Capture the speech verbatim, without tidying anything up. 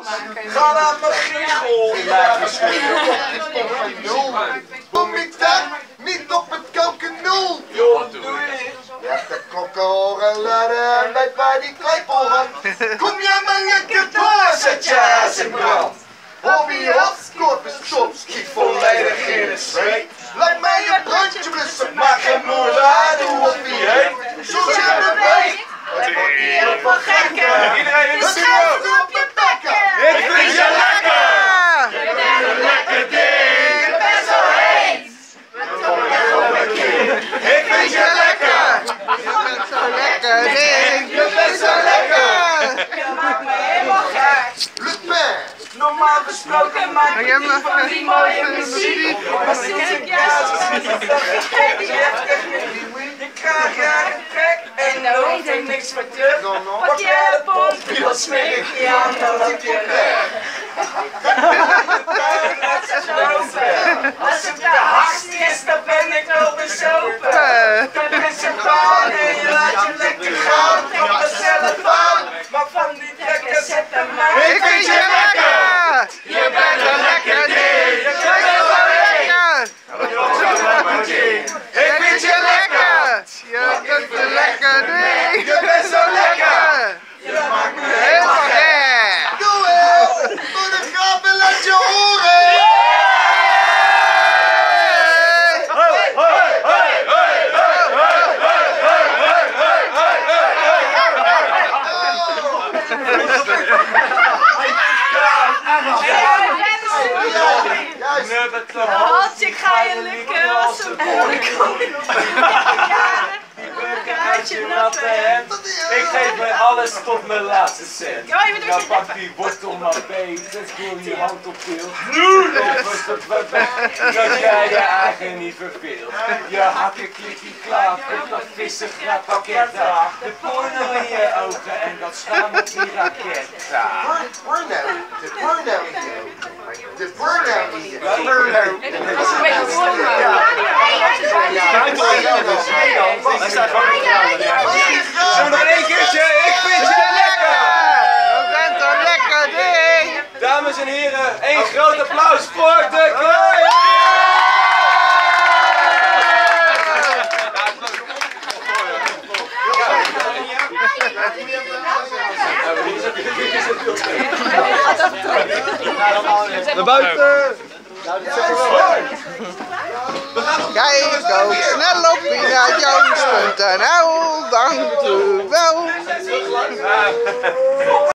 maken. Ga naar mijn giegel. Kom ik dan niet op het kokenul? Joh, doe je. Ja, de kokkenhoren laden bij waar die klepel hangt. Kom jij maar lekker door, zet je huis in brand. Hobby afscoort, de soms schiet volledig in de zweet. Laat mij een brandje blussen, maak geen moeite hoe op wie heen. Zoals je me weet, het wordt niet heel veel gekker. Iedereen in de Het studio. schuift op je bekken. Ik vind je lekker. Je bent een lekker ding, je bent zo heet. Ik vind je lekker. Je bent zo lekker, ding. Je bent zo lekker. Je maakt me helemaal gek. Le Pen. Normaal gesproken maak ik Ja, niet maar- van die mooie muziek. Maar sinds ik juist zie, dat ik gek je krijgt jaren gek en dan hoeft er niks meer terug. Wat je hebt op, dan smeer ik je aan, dan loop je weg. Als het de hardst is, dan ben ik wel bezopen. Dan is het baan en je laat je lekker gaan. Trap er zelf aan, maar van die trekken zet hem maar. Ik vind je lekker. Je bent een lekker ding. Je bent zo lekker. Ik vind je lekker. Je bent een lekker ding. Je bent zo lekker. Je maakt me helemaal gek. Doe het. Voor de grap en laat je horen. Haltje, ik ga je lukken als een boerenkool. Uit je natte hemd. Ik geef me alles tot mijn laatste cent. Ja, je bent Dan er pak die wortel maar beet, dus wil je hand op veel. Nu! Dat jij je eigen niet verveelt. Je hakken klikkie klaar, komt dat vissengrap pakket aan. De porno in je ogen en dat staan op die raket. Burn nou. De burn nou hier. De burn nou hier. Zullen we nog één keertje? Ik vind je lekker! Je bent een lekker ding. Dames en heren, één groot applaus voor de Krooi! Naar buiten! Kijk ook snel op Pina Jones punt n l. Dank u wel.